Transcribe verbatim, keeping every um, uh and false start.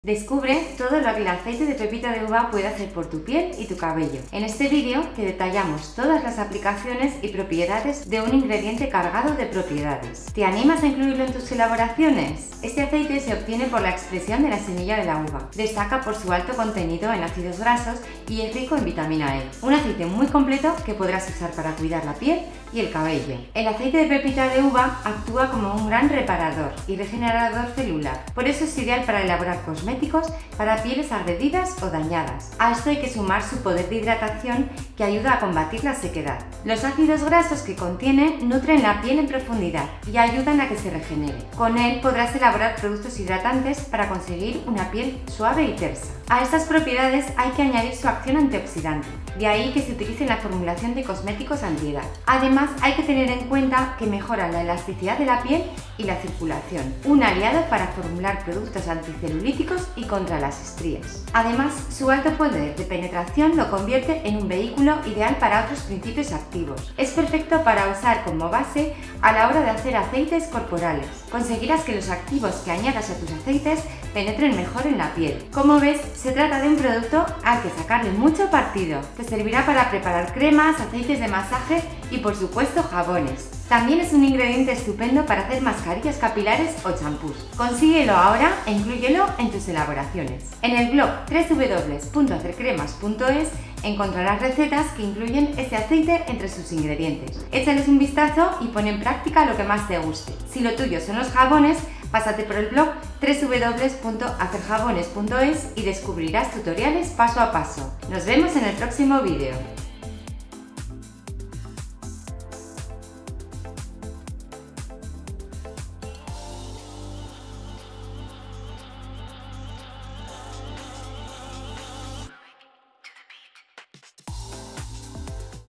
Descubre todo lo que el aceite de pepita de uva puede hacer por tu piel y tu cabello. En este vídeo te detallamos todas las aplicaciones y propiedades de un ingrediente cargado de propiedades. ¿Te animas a incluirlo en tus elaboraciones? Este aceite se obtiene por la expresión de la semilla de la uva. Destaca por su alto contenido en ácidos grasos y es rico en vitamina E. Un aceite muy completo que podrás usar para cuidar la piel y el cabello. El aceite de pepita de uva actúa como un gran reparador y regenerador celular. Por eso es ideal para elaborar cosméticos para pieles agredidas o dañadas. A esto hay que sumar su poder de hidratación que ayuda a combatir la sequedad. Los ácidos grasos que contiene nutren la piel en profundidad y ayudan a que se regenere. Con él podrás elaborar productos hidratantes para conseguir una piel suave y tersa. A estas propiedades hay que añadir su acción antioxidante, de ahí que se utilice en la formulación de cosméticos antiedad. Además, hay que tener en cuenta que mejora la elasticidad de la piel y la circulación, un aliado para formular productos anticelulíticos y contra las estrías. Además, su alto poder de penetración lo convierte en un vehículo ideal para otros principios activos. Es perfecto para usar como base a la hora de hacer aceites corporales. Conseguirás que los activos que añadas a tus aceites penetren mejor en la piel. Como ves, se trata de un producto al que sacarle mucho partido. Te servirá para preparar cremas, aceites de masaje y por supuesto jabones. También es un ingrediente estupendo para hacer mascarillas capilares o champús. Consíguelo ahora e inclúyelo en tus elaboraciones. En el blog doble u doble u doble u punto hacer cremas punto es encontrarás recetas que incluyen este aceite entre sus ingredientes. Échales un vistazo y pon en práctica lo que más te guste. Si lo tuyo son los jabones, pásate por el blog doble u doble u doble u punto hacer jabones punto es y descubrirás tutoriales paso a paso. Nos vemos en el próximo vídeo.